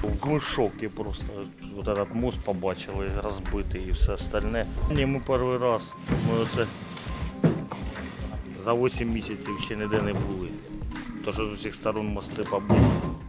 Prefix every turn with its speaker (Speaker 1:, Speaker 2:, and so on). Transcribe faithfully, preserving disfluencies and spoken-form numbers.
Speaker 1: Ми в шокі просто. Вот этот мост побачили, розбитий і все остальне. Ні, ми перший раз. Ми оце за вісім місяців ще ніде не були. Тож з усіх сторон мости побиті.